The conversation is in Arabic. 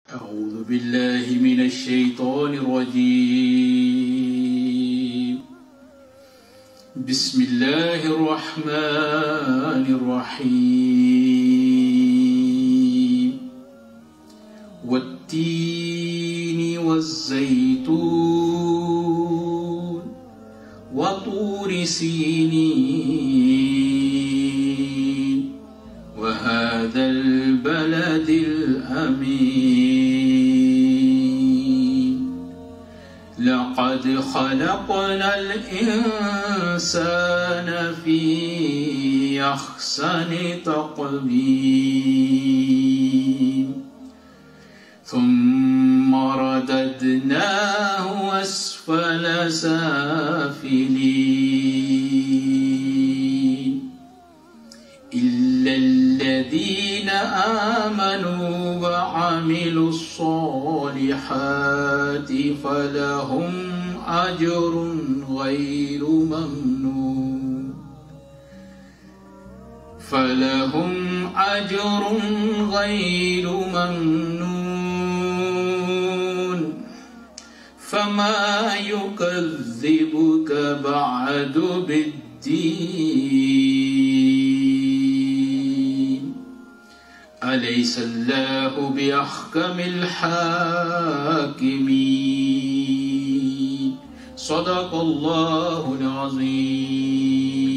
أعوذ بالله من الشيطان الرجيم. بسم الله الرحمن الرحيم. والتين والزيتون وطور سينين وهذا البلد الأمين. لقد خلقنا الإنسان في أحسن تقويم ثم رددناه أسفل سافلين إلا الذين آمنوا وعملوا الصالحات فلهم أجر غير ممنون. فما يكذبك بعد بالدين. أليس الله بأحكم الحاكمين. صدق الله العظيم.